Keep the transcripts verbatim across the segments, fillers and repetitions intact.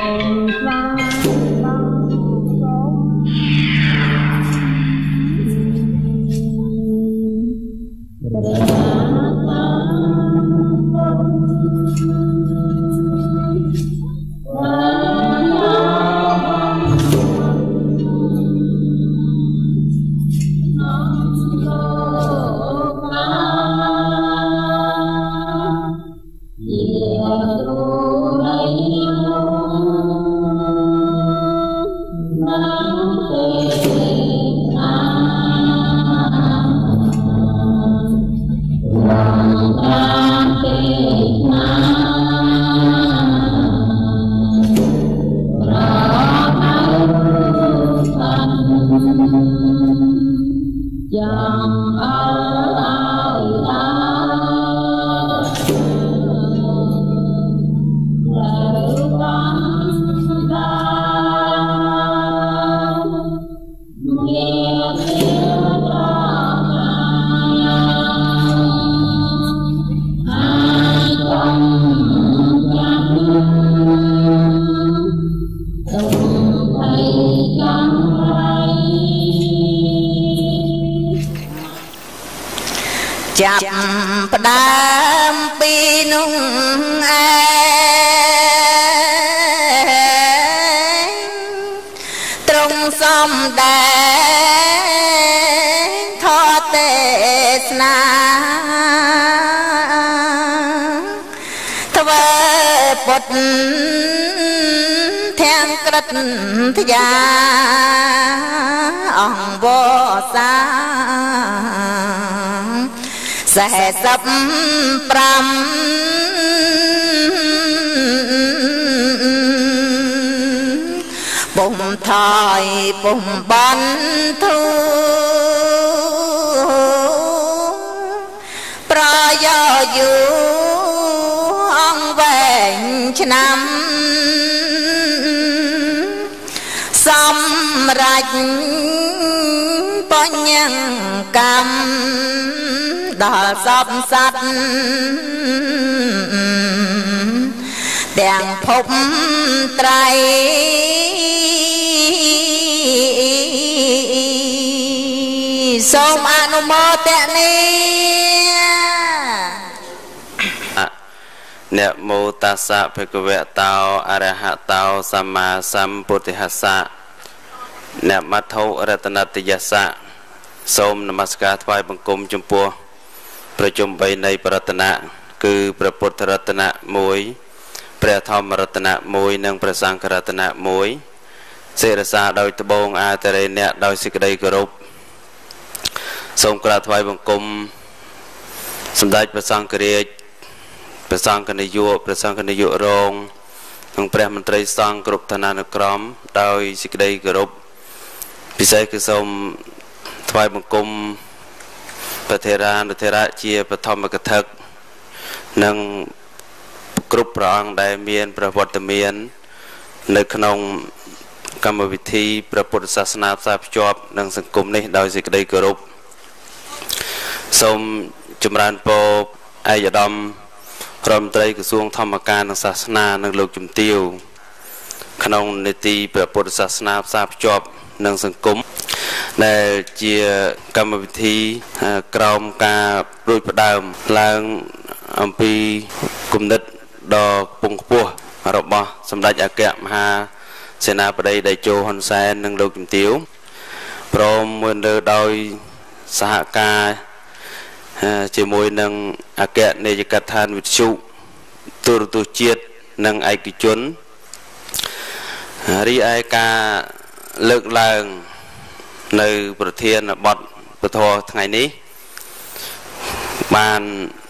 จับประดามปีนุ่งแองตรงซ้อมแดงทอดเตสนาทเวปดแทงกระทยาอ่องโบสาแสสับปรำปุ่มถอยปุ่มบันทุประยออยู่อ่องแหวงชนำสำรัจปัญญกรรมดอลสอบสัตว์แดงพบไตรสมอนุโมทนีเนโมตัสสะภะคะวะโตอะระหะโตสัมมาสัมพุทธัสสะเนมัทโธรัตนตยัสสะសូមនមស្ការថ្វាយបង្គំចំពោះប្រជុំបីនៃប្រតនៈគឺព្រះពុទ្ធរតនៈមួយព្រះធម្មរតនៈមួយនិងព្រះសង្ឃរតនៈមួយសេរសាដោយត្បូងអាតរេអ្នកដោយសេចក្តីគោរពសូមក្រាបថ្វាយបង្គំសម្ដេចព្រះសង្ឃរាជព្រះសង្ឃនាយកព្រះសង្ឃនាយករងនិងព្រះមន្ត្រីសង្ឃគ្រប់ឋានានុក្រមដោយសេចក្តីគោរពពិសេសគឺសូមថ្វាយបង្គំព្រះថេរានុថេរៈជាបឋមកថានិងគ្រប់ព្រះអង្គដែលមានព្រះវត្តមាននៅក្នុងកម្មវិធីព្រះពុទ្ធសាសនាផ្សារភ្ជាប់នឹងសង្គមនេះដោយសេចក្តីគោរពសូមចម្រើនពរឯកឧត្តមរដ្ឋមន្ត្រីក្រសួងធម្មការនិងសាសនានិងលោកជំទាវក្នុងនីតិព្រះពុទ្ធសាសនាផ្សារភ្ជាប់និងសង្គមដែលជាកម្មវិធីក្រោមការរួចផ្ដើមឡើងអំពីគំនិតដ៏ខ្ពង់ខ្ពស់របស់សម្ដេចអគ្គមហាសេនាបតីតេជោហ៊ុនសែននិងលោកជំទាវព្រមមួយលើដោយសហការជាមួយនឹងអគ្គនាយកដ្ឋានវិទ្យុទូរទស្សន៍ជាតិនិងឯកជនរីឯការលើកឡើងនៅប្រធានបទពធថ្ងៃនេះបាន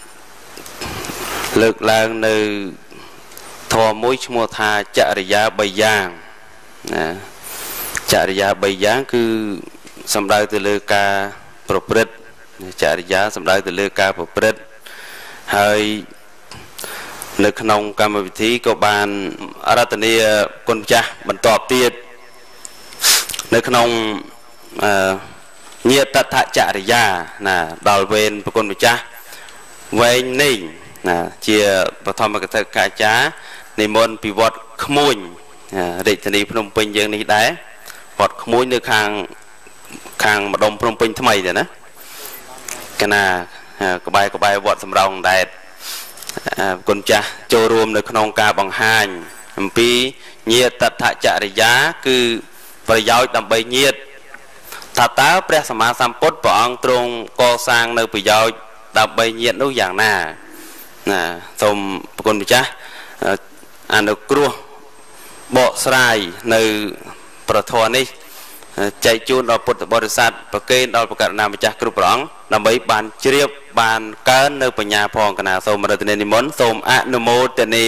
លើកឡើងនៅធម៌មួយឈ្មោះថាចរិយាបីយ៉ាងណាចរិយាបីយ៉ាងគឺសំដៅទៅលើការប្រព្រឹត្តចរិយាសំដៅទៅលើការប្រព្រឹត្តហើយនៅក្នុងកម្មវិធីក៏បានអារាធនាគុណម្ចាស់បន្តទៀតនៅក្នុងអឺញាតតចរិយាណាដល់វេនប្រគុណម្ចាស់វែងនេះណាជាបឋមកថាអាចារ្យនិមន្តពីវត្តក្មួយរាជធានីភ្នំពេញយើងនេះដែរវត្តក្មួយនៅខាងខាងម្ដុំភ្នំពេញថ្មីទេណាកណាក្បែរក្បែរវត្តសំរោងដែរគុណចាស់ចូលរួមនៅក្នុងការបង្ហាញអំពីញាតតថចរិយាគឺប្រយោជន៍ដើម្បីញាតថាតើព្រះសម្មាសម្ពុទ្ធព្រះអង្គទ្រង់កសាងនៅប្រយោជន៍ដើម្បីញាតនោះយ៉ាងណាណាសូមប្រគុណម្ចាស់អនុគ្រោះបកស្រាយនៅប្រធមនេះចែកជូនដល់ពុទ្ធបរិស័ទប្រគេនដល់ព្រះករុណាម្ចាស់គ្រប់ព្រះអង្គដើម្បីបានជ្រាបបានកើននៅបញ្ញាផងកណាសូមរតនានិមន្តសូមអនុមោទនា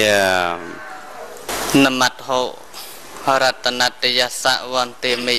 នមតហោរតនតយសវន្តិមិ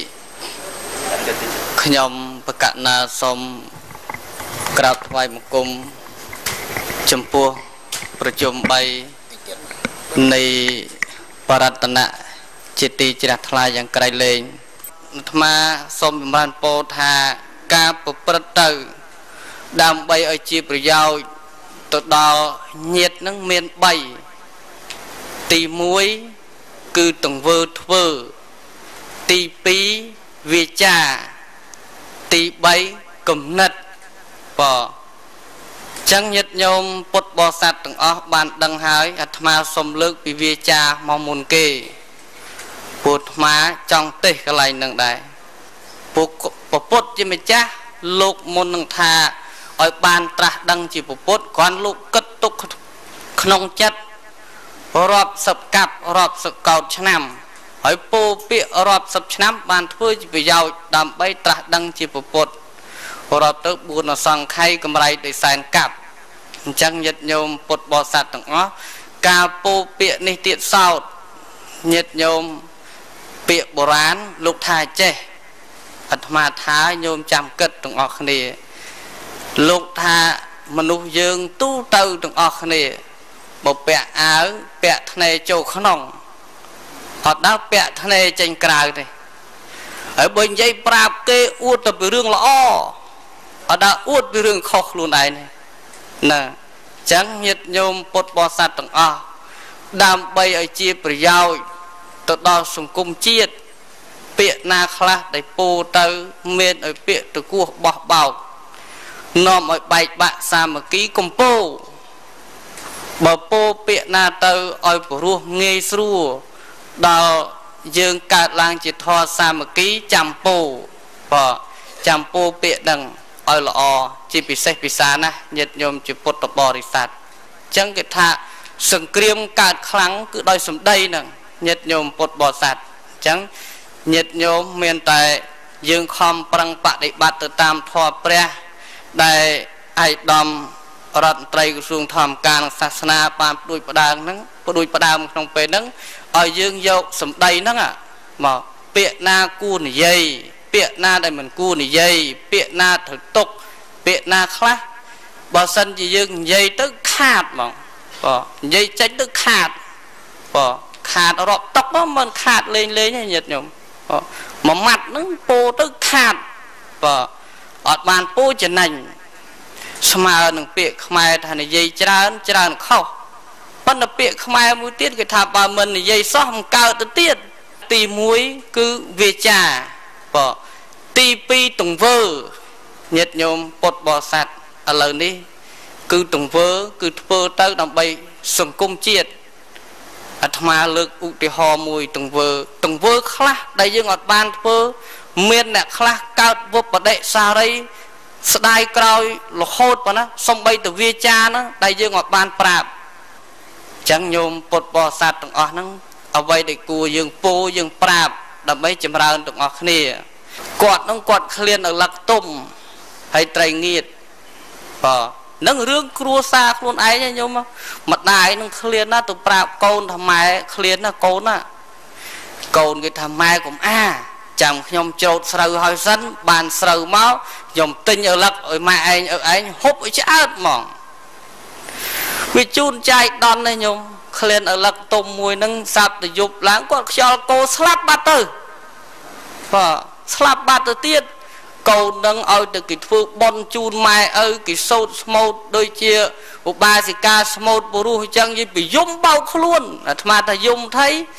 ខ្ញុំប្រកាសណាសូមក្រាបថ្វាយបង្គំចំពោះប្រជុំបីនៃបរតនៈជាទីជ្រះថ្លាយ៉ាងក្រៃលែងអាត្មាសូមចម្រើនពរថាការប្រព្រឹត្តទៅដើម្បីឲ្យជាប្រយោជន៍ទៅដល់ញាតិនឹងមានបីទីមួយគឺទង្វើធ្វើទីពីរវាចាទីបីគំនិតបើចឹងញាតិញោមពុទ្ធបរិស័ទទាំងអស់បានដឹងហើយអាត្មាសូមលើកពីវាចាមកមុនគេពុទ្ធអាត្មាចង់ទេសកន្លែងនឹងដែរពុទ្ធពុទ្ធជាម្ចាស់លោកមុននឹងថាឲ្យបានត្រាស់ដឹងជាពុទ្ធគ្រាន់លោកគិតទុកក្នុងចិត្តរាប់សិបកាប់រាប់សិបកោតឆ្នាំហើយពោពាក្យរាប់សិបឆ្នាំបានធ្វើជាប្រយោជន៍ដើម្បីត្រាស់ដឹងជាពុទ្ធរាប់ទៅបួនអសង្ខ័យកម្រៃដោយសែនកាប់អញ្ចឹងញាតិញោមពុទ្ធបរិស័ទទាំងអស់ការពោពាក្យនេះទៀតសោតញាតិញោមពាក្យបុរាណលោកថាចេះអាត្មាថាញោមចាំគិតទាំងអស់គ្នាលោកថាមនុស្សយើងទូទៅទាំងអស់គ្នាបើពាក់អាវពាក់ធ្នែចូលក្នុងអត់ដល់ពាក់ធ្នែចេញក្រៅទេហើយបើនិយាយប្រាប់គេអួតទៅពីរឿងល្អអត់ដល់អួតពីរឿងខុសខ្លួនឯងណាអញ្ចឹងញាតិញោមពុទ្ធបរិស័ទទាំងអស់ដើម្បីឲ្យជាប្រយោជន៍ទៅដល់សង្គមជាតិពាក្យណាខ្លះដែលពោលទៅមានឲ្យពាក្យទៅគោះបោះបោកនាំឲ្យបែកបាក់សាមគ្គីកំពោបើពោលពាក្យណាទៅឲ្យព្រោះងាយស្រួលដល់យើងកើតឡើងជាធម៌សាមគ្គីចាំពោបើចាំពោពាក្យដឹងឲ្យល្អជាពិសេសពិសាណាស់ញាតិញោមជាពុទ្ធបរិស័ទអញ្ចឹងគេថាសង្គ្រាមកើតខ្លាំងគឺដោយសម្ដីហ្នឹងញាតិញោមពុទ្ធបរិស័ទអញ្ចឹងញាតិញោមមានតែយើងខំប្រឹងបដិបត្តិទៅតាមធម៌ព្រះដែលឯកឧត្តមរដ្ឋមន្ត្រីក្រសួងធម្មការនិងសាសនាបានផ្ដួចផ្ដើមហ្នឹងផ្ដួចផ្ដើមក្នុងពេលហ្នឹងឲ្យយើងយកសម្ដីហ្នឹងមកពាក្យណាគួរនិយាយពាក្យណាដែលមិនគួរនិយាយពាក្យណាត្រូវទុកពាក្យណាខ្លះបើសិនជាយើងនិយាយទៅខាតហ្មងបើនិយាយចេញទៅខាតបើខាតរាប់តុកមកមិនខាតលេងលេងទេញាតិញោមមួយម៉ាត់ហ្នឹងពោទៅខាតបើអត់បានពោចំណេញស្មើនឹងពាក្យខ្មែរថានិយាយច្រើនច្រើនខុសប៉ុន្តែពាក្យខ្មែរមួយទៀតគេថាបើមិននិយាយសោះមិនកើតទៅទៀតទីមួយគឺវាចាបើទីពីរទង្វើញាតិញោមពុទ្ធបរិស័ទឥឡូវនេះគឺទង្វើគឺធ្វើទៅដើម្បីសង្គមជាតិអាត្មាលើកឧទាហរណ៍មួយទង្វើទង្វើខ្លះដែលយើងអត់បានធ្វើមានអ្នកខ្លះកើតវបដិសារីស្ដាយក្រោយរហូតប៉ុណ្ណាសំបីទៅវាចាហ្នឹងដែលយើងអត់បានប្រាប់អញ្ចឹងញោមពុទ្ធបរិស័ទទាំងអស់ហ្នឹងអ្វីដែលគួរយើងពោយើងប្រាប់ដើម្បីចម្រើនទាំងអស់គ្នាគាត់ហ្នឹងគាត់ឃ្លានឲ្យលឹកទុំហើយត្រីងៀតបើនឹងរឿងគ្រួសារខ្លួនឯងញោមម្ដាយនឹងឃ្លានណាទៅប្រាប់កូនថាម៉ែឃ្លានណាកូនណាកូនគេថាម៉ែកុំអាចាំខ្ញុំច្រូតស្រូវឲ្យសិនបានស្រូវមកខ្ញុំទិញឲ្យលឹកឲ្យម៉ែឯងឲ្យឯងហូបឲ្យឆ្អើតហ្មងវាជូនចាយដន់ណាញោមឃ្លានឲ្យលឹកទុំមួយហ្នឹងសាប់ទៅយប់ឡើងគាត់ខ្យល់គោស្លាប់បាត់ទៅបាទស្លាប់បាត់ទៅទៀតកូននឹងឲ្យទៅគេធ្វើបន់ជូនម៉ែឪគេសោតស្មោតដូចជាឧបាសិកាស្មោតបុរុសអញ្ចឹងយីពីយំបោកខ្លួនអាត្មាថាយំថៃ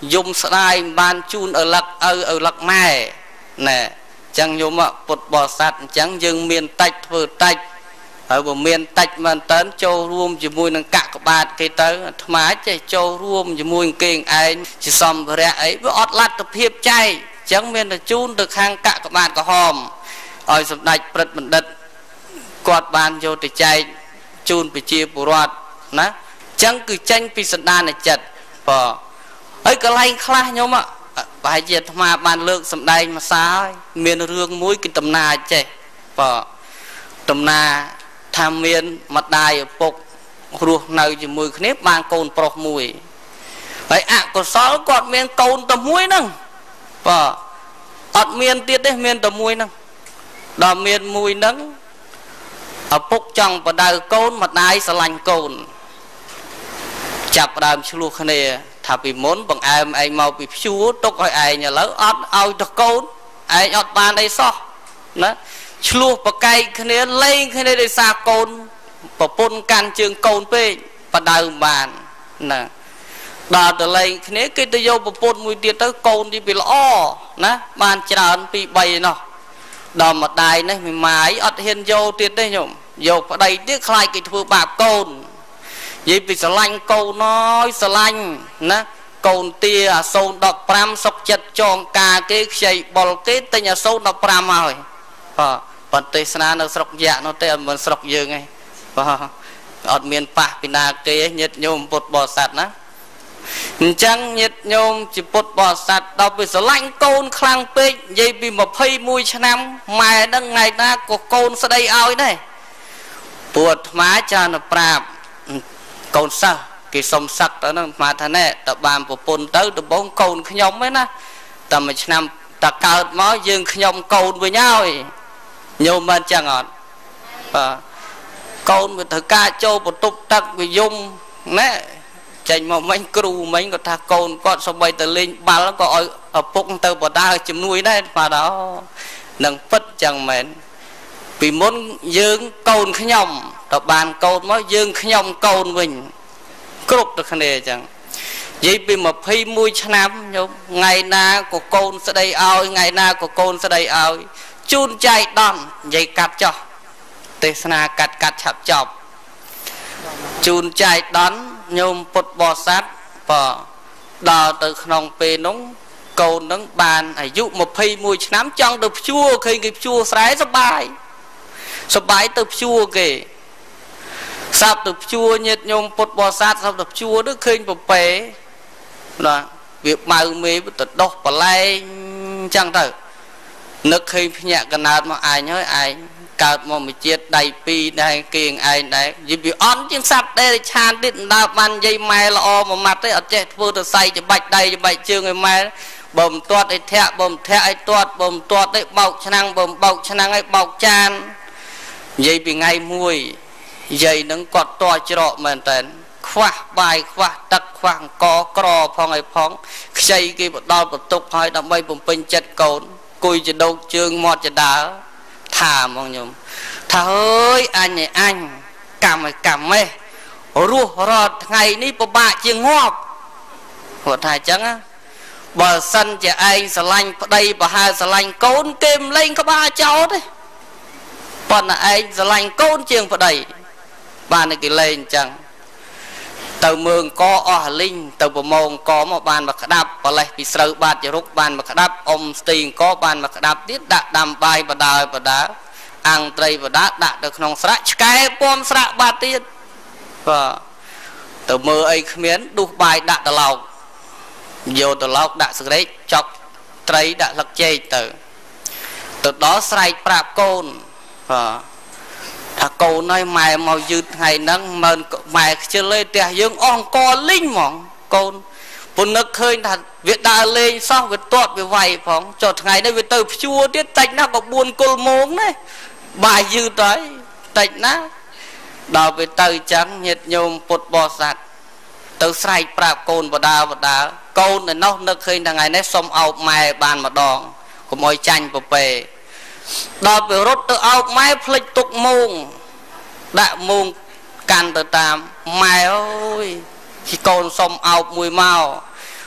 យំស្ដាយបានជូនឪលឹកឪឪលឹកម៉ែណែចឹងញោមពុទ្ធបរិស័ទអញ្ចឹងយើងមានតិចធ្វើតិចហើយបើមានតិចមែនតើចូលរួមជាមួយនឹងកាកបាទគេទៅអាត្មាចេះចូលរួមជាមួយគេឯងជាសម្ភារៈអីវាអត់លទ្ធភាពចែកអញ្ចឹងមានតែជូនទៅខាងកាកបាទក្រហមឲ្យសម្ដេចព្រឹទ្ធបណ្ឌិតគាត់បានយកទៅចែកជូនប្រជាពលរដ្ឋណាអញ្ចឹងគឺចេញពីសន្តានចិត្តបើហើយកន្លែងខ្លះញោមប្រហែលជាអាត្មាបានលើកសម្ដែងមួយសារហើយមានរឿងមួយគឺដំណាចេះបើដំណាថាមានម្ដាយឪពុករស់នៅជាមួយគ្នាបានកូនប្រុសមួយហើយអកុសលគាត់មានកូនតែមួយហ្នឹងបើអត់មានទៀតទេមានតែមួយហ្នឹងដល់មានមួយហ្នឹងឪពុកចង់បដៅកូនម្ដាយស្រឡាញ់កូនចាប់ដើមឆ្លោះគ្នាថាពីមុនបង្អែមឯងមកពីព្យួរទុកឲ្យឯងឥឡូវអត់ឲ្យទៅកូនឯងអត់បានអីសោះណាឆ្លោះប្រកែកគ្នាលេងគ្នាដោយសារកូនប្រពន្ធកាន់ជើងកូនពេកបដៅបានណាដល់ទៅលេងគ្នាគេទៅយកប្រពន្ធមួយទៀតទៅកូនទីវាល្អណាបានច្រើនពីរបីណោះដល់ម្ដាយនេះមិនម៉ាយអត់ហ៊ានយកទៀតទេញោមយកប្តីទៀតខ្លាចគេធ្វើបាបកូននិយាយពីស្រឡាញ់កូនហើយស្រឡាញ់ណាកូនទាអាសូនដប់ប្រាំសុកចិត្តចងការគេខ្ចីបុលគេទិញអាសូនដប់ប្រាំហើយបាទប៉ុន្តែស្នានៅស្រុកយៈនោះទេអត់មិនស្រុកយើងឯងបាទអត់មានប៉ះពីណាគេញាតិញោមពុទ្ធបរិស័ទណាអញ្ចឹងញាតិញោមជាពុទ្ធបរិស័ទដល់ពេលស្រឡាញ់កូនខ្លាំងពេកនិយាយពីម្ភៃមួយឆ្នាំម៉ែនឹងថ្ងៃណាក៏កូនស្ដីឲ្យដែរពួកអាត្មាចានប្រាប់កូនសិស្សគេសុំសឹកទៅហ្នឹងអាត្មាថាណែតើបានប្រពន្ធទៅដំបងកូនខ្ញុំឯណាតែមួយឆ្នាំតើកើតមកយើងខ្ញុំកូនវិញហើយញោមមិនចឹងអត់បាទកូនវាត្រូវការចូលបន្ទប់ទឹកវាយំណែចេញមកមិញគ្រូមិញគាត់ថាកូនគាត់សូម្បីតែលេងបាល់ក៏ឲ្យឪពុកទៅបដាជំនួយដែរបាទអូនឹងពិតចឹងមែនពីមុនយើងកូនខ្ញុំតើបានកូនមកយើងខ្ញុំកូនវិញគ្រប់ទៅគ្នាចឹងនិយាយពីម្ភៃមួយឆ្នាំញោមថ្ងៃណាក៏កូនស្ដីឲ្យថ្ងៃណាក៏កូនស្ដីឲ្យជូនចែកដំនិយាយកាត់ចោះទេសនាកាត់កាត់ឆាប់ចប់ជូនចែកដំញោមពុទ្ធបរិស័ទបើដល់ទៅក្នុងពេលនោះកូននឹងបានអាយុម្ភៃមួយឆ្នាំចង់ទៅព្យួរឃើញគេព្យួរស្រែសបាយសបាយទៅព្យួរគេសាប់ទៅព្យួរញាតិញោមពុទ្ធបរិស័ទសាប់ទៅព្យួរទៅឃើញប្រពេណាវាបៅមេទៅដោះបលែងអញ្ចឹងទៅនឹកឃើញភ្ញាក់កណើតមកឯងហើយឯងកើតមកមួយជាតិដៃពីរដែរគេឯងដែរយីវាអន់ជាងសត្វដែរឆានទៀតដើរបាននិយាយម៉ែល្អមួយម៉ាត់ទេអត់ចេះធ្វើទៅសៃច្បាច់ដៃច្បាច់ជើងឲ្យម៉ែបើមិនទាត់ឲ្យធាក់បើមិនធាក់ឲ្យទាត់បើមិនទាត់ទេបោកឆ្នាំងបើមិនបោកឆ្នាំងឲ្យបោកចាននិយាយពីថ្ងៃមួយយាយនឹងគាត់តច្រកមែនតើខ្វះបាយខ្វះទឹកខ្វះអង្គក្រផងឲ្យផងខ្ចីគេបដល់បន្ទុកហើយដើម្បីបំពេញចិត្តកូនគួយចដោកជើងមាត់ចដើថាហ្មងញោមថាអើយអញឯអញកម្មឲ្យកម្មឯរស់រាល់ថ្ងៃនេះពិបាកជាងងាប់គាត់ថាអញ្ចឹងបើសិនជាឯងស្រឡាញ់ប្តីប្រហែលស្រឡាញ់កូនគេមិនលែងក្បាលចោលទេប៉ុន្តែឯងស្រឡាញ់កូនជាងប្តីបានគេលែងអញ្ចឹងទៅមើងកអស់លីងទៅប្រមងកមកបានមកក្តាប់បលេះពីស្រូវបាតចរុកបានមកក្តាប់អ៊ំស្ទីងកបានមកក្តាប់ទៀតដាក់ដាំបាយបដាបដាអាំងត្រីបដាដាក់ទៅក្នុងស្រាក់ឆ្កែពំស្រាក់បាតទៀតបាទទៅមើលអីគ្មានដួសបាយដាក់ត្រឡោកយកត្រឡោកដាក់សង្រេចចប់ត្រីដាក់លឹកចេកទៅទៅដល់ស្រែកប្រាប់កូនបាទថាកូនហើយម៉ែមកយឺតថ្ងៃហ្នឹងមើលម៉ែខ្ជិលឯផ្ទះយើងអស់អង្គលីងហ្មងកូនពុននឹកឃើញថាវាដើរលេងសោះវាទាត់វាវាយផងចុះថ្ងៃនេះវាទៅព្យួរទៀតតិចណាស់ក៏បួនគល់ម៉ោងណាបាយយឺតហើយតិចណាស់ដល់ពេលទៅចឹងញាតិញោមពុទ្ធបរិស័ទទៅស្រែកប្រាប់កូនបដាបដាកូននៅនោះនឹកឃើញថ្ងៃនេះសុំអោបម៉ែបានម្ដងកុំឲ្យចាញ់ប្រពេដល់ពេលរត់ទៅអោបម៉ែភ្លេចទុកមងដាក់មងកាន់ទៅតាមម៉ែអើយជីកូនសុំអោបមួយមក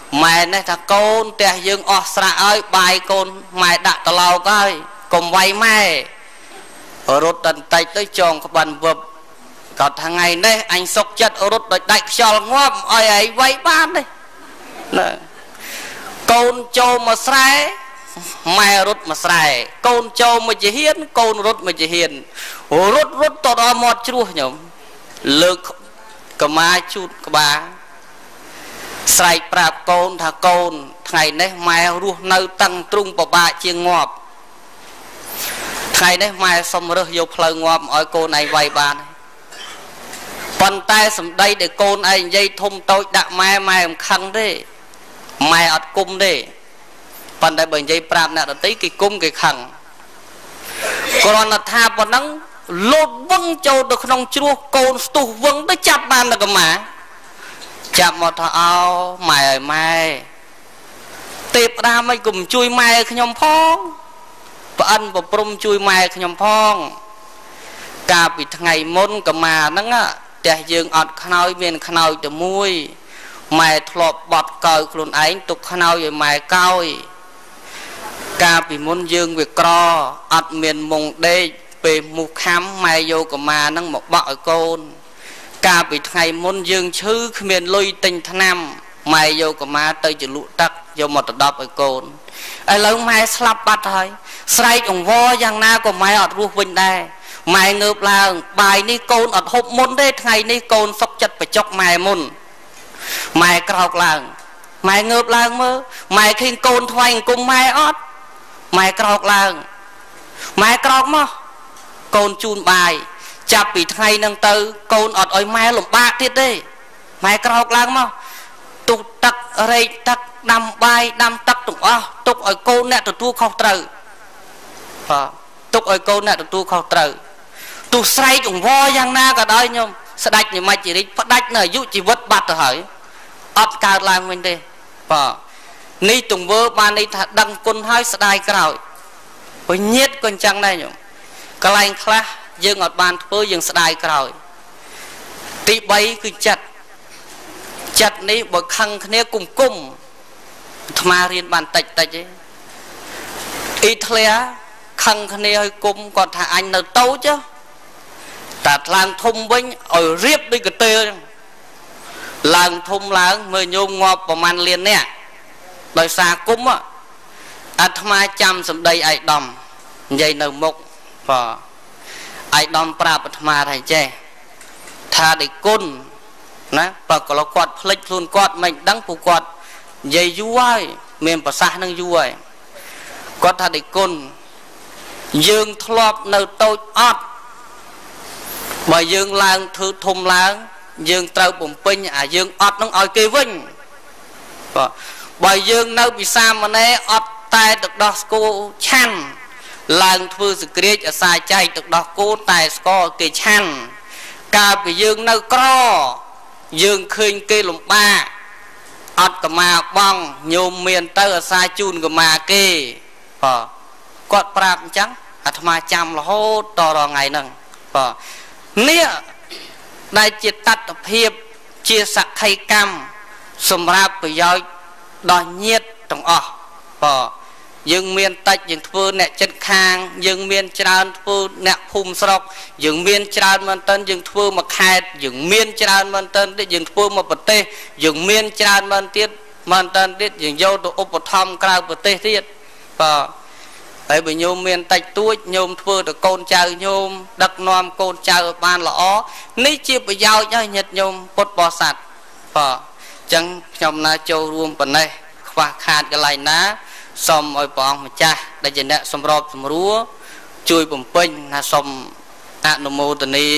ម៉ែនេះថាកូនផ្ទះយើងអស់ស្រាក់ហើយបាយកូនម៉ែដាក់ត្រឡោកហើយកុំវាយម៉ែរត់តន្តិចទៅចងក្បិនវឹបក៏ថ្ងៃនេះអញសុកចិត្តរត់ដោយដាច់ខ្យល់ងាប់ឲ្យឯងវាយបានទេណាកូនចូលមកស្រែម៉ែរត់មកស្រែកូនចូលមកជាហ៊ានកូនរត់មកជាហ៊ានរត់រត់ទៅដល់មាត់ជ្រោះខ្ញុំលើកកម្មាជូតក្បាលស្រែកប្រាប់កូនថាកូនថ្ងៃនេះម៉ែរស់នៅតឹងទ្រុងពិបាកជាងងាប់ថ្ងៃនេះម៉ែសុំរើសយកផ្លូវងាប់ឲ្យកូនឯងវាយបានប៉ុន្តែសម្ដីដែលកូនឯងនិយាយធំតូចដាក់ម៉ែម៉ែមិនខឹងទេម៉ែអត់គុំទេប៉ុន្តែបើនិយាយប្រាប់អ្នកដទៃគេគុំគេខឹងគ្រាន់តែថាប៉ុណ្ណឹងលោតវឹងចូលទៅក្នុងជ្រោះកូនស្ទុះវឹងទៅចាប់បានតែកម្មាចាប់មកថាអោម៉ែឲ្យម៉ែទេពតាមិនគុំជួយម៉ែខ្ញុំផងប្អិនប្រព្រំជួយម៉ែខ្ញុំផងកាលពីថ្ងៃមុនកម្មាហ្នឹងផ្ទះយើងអត់ខ្នើយមានខ្នើយតែមួយម៉ែធ្លាប់បត់កោយខ្លួនឯងទុកខ្នើយឲ្យម៉ែកោយកាលពីមុនយើងវាក្រអត់មានមុងដេកពេលមូសខាំម៉ែយកកម្មាហ្នឹងមកបក់ឲ្យកូនកាលពីថ្ងៃមុនយើងឈឺគ្មានលុយទិញថ្នាំម៉ែយកកម្មាទៅជលក់ទឹកយកមកដដប់ឲ្យកូនឥឡូវម៉ែស្លាប់បាត់ហើយស្រែកអង្វរយ៉ាងណាក៏ម៉ែអត់រស់វិញដែរម៉ែងើបឡើងបាយនេះកូនអត់ហូបមុនទេថ្ងៃនេះកូនសុកចិត្តបញ្ចុកម៉ែមុនម៉ែក្រោកឡើងម៉ែងើបឡើងមើលម៉ែឃើញកូនថ្វាយអង្គមម៉ែអត់ម៉ែក្រោកឡើងម៉ែក្រោកមកកូនជូនបាយចាប់ពីថ្ងៃហ្នឹងទៅកូនអត់ឲ្យម៉ែលំបាកទៀតទេម៉ែក្រោកឡើងមកទុកទឹករែកទឹកដាំបាយដាំទឹកទាំងអស់ទុកឲ្យកូនអ្នកទទួលខុសត្រូវបាទទុកឲ្យកូនអ្នកទទួលខុសត្រូវទោះស្រែកអង្វរយ៉ាងណាក៏ដោយខ្ញុំស្ដេចនិមិត្តជារិទ្ធផ្ដាច់នៅអាយុជីវិតបាត់ទៅហើយអត់កើតឡើងវិញទេបាទនេះទង្វើបានន័យថាដឹងគុណហើយស្ដាយក្រោយពញាតក៏អញ្ចឹងដែរខ្ញុំកន្លែងខ្លះយើងអត់បានធ្វើយើងស្ដាយក្រោយទីបីគឺចិត្តចិត្តនេះបើខឹងគ្នាគុំគុំអាត្មារៀនបានតិចតិចទេអ៊ីតាលីខឹងគ្នាឲ្យគុំគាត់ថាអញនៅតូចតែឡើងធំវិញឲ្យរៀបដូចកន្ទេលឡើងធំឡើងមើលញោមងាប់ប្រមាណលាននេះដោយសារគុំអាត្មាចាំសម្ដីឯកឧត្តមនិយាយនៅមុខបាទឯកឧត្តមប្រាប់អាត្មាថាចេះថាដេគុណណាបើក៏គាត់ភ្លេចខ្លួនគាត់មិនដឹងពួកគាត់និយាយយូរហើយមានប្រសាសន៍នឹងយូរហើយគាត់ថាដេគុណយើងធ្លាប់នៅតូចអត់បើយើងឡើងធ្វើធំឡើងយើងត្រូវបំពេញអាយើងអត់នឹងឲ្យគេវិញបាទបើយើងនៅពិសាមណែអត់តែទឹកដោះស្គរឆាន់ឡើងធ្វើសក្រាចអាសាចែកទឹកដោះគោតែស្គរគេឆាន់កាលពីយើងនៅក្រយើងឃើញគេលំបាកអត់កម្មាបងញោមមានទៅអាសាជូនកម្មាគេបាទគាត់ប្រាប់អញ្ចឹងអាត្មាចាំរហូតតរថ្ងៃហ្នឹងបាទនេះដែលជាតត្តភាពជាសក្ខីកម្មសម្រាប់ប្រយោជន៍ដល់ញាតិទាំងអស់បាទយើងមានតិចយើងធ្វើអ្នកចិត្តខាងយើងមានច្រើនធ្វើអ្នកភូមិស្រុកយើងមានច្រើនមែនតើយើងធ្វើមួយខេត្តយើងមានច្រើនមែនតើទៀតយើងធ្វើមួយប្រទេសយើងមានច្រើនមែនទៀតមែនតើទៀតយើងយកទៅឧបត្ថម្ភក្រៅប្រទេសទៀតបាទហើយបើញោមមានតិចតួចញោមធ្វើទៅកូនចៅញោមដឹកនាំកូនចៅឲ្យបានល្អនេះជាប្រយោជន៍ឲ្យញាតិញោមពុទ្ធបរិស័ទបាទអញ្ចឹងខ្ញុំណាចូលរួមប៉ុណ្ណេះខ្វះខាតកន្លែងណាសូមឲ្យព្រះអង្គម្ចាស់ដែលជាអ្នកសម្របសម្រួលជួយបំពេញណាសូមអនុមោទនា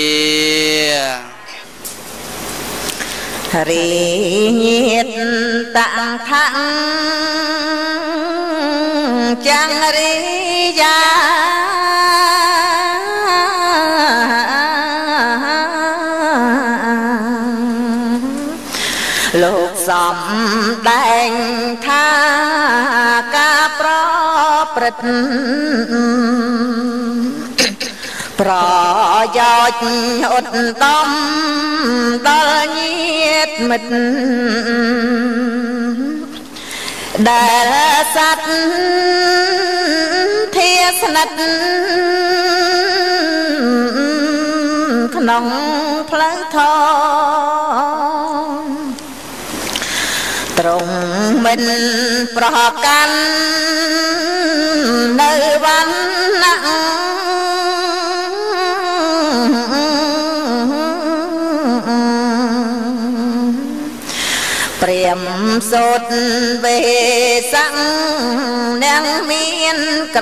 រីញាតតាំងថាំងចាំងរីយ៉ាលោកសំដែងថាការប្រព្រឹត្តប្រយោជន៍ឧត្តមដល់ញាតិមិត្តដែលសត្វធាស្និទ្ធក្នុងផ្លូវធម៌ទ្រង់មិនប្រកាន់នៅវណ្ណៈព្រាមសូត្រវេសੰនឹងមានក្រ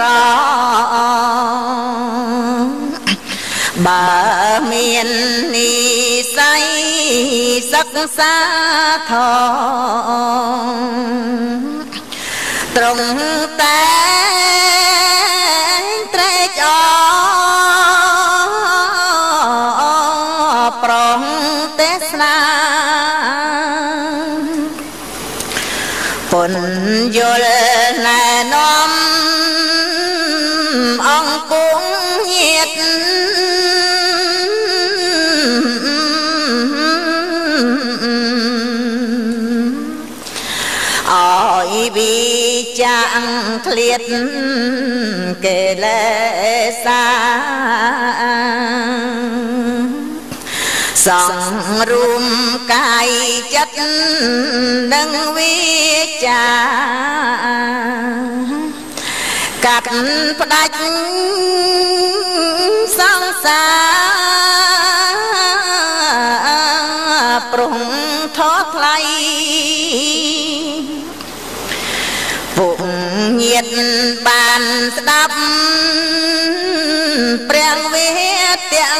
បើមាននិស័យសិក្សាធម៌ត្រង់តែត្រេកអរប្រងទេសនាពន្យល់ណែនាំអង្គពុងញាតអើយវិចាងឃ្លាតកិលេសាសង្រួមកាយចិត្តនិងវិចាកាត់ផ្ដាច់សង្សារប្រងថោថ្លៃពួកញាតបានស្ដាប់ព្រះវិហារទាំង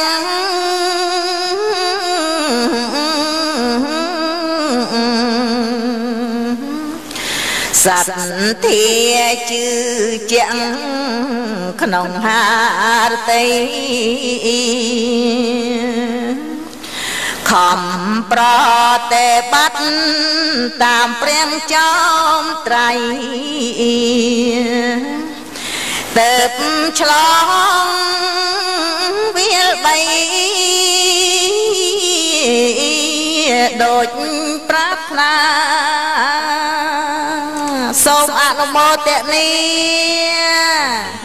សន្ធាជឿជាក់ក្នុងហារតីខំប្រតិបត្តិតាមព្រះចោមត្រៃទើបឆ្លងវាលបីដូចប្រាថ្នាសូមអនុមោទនា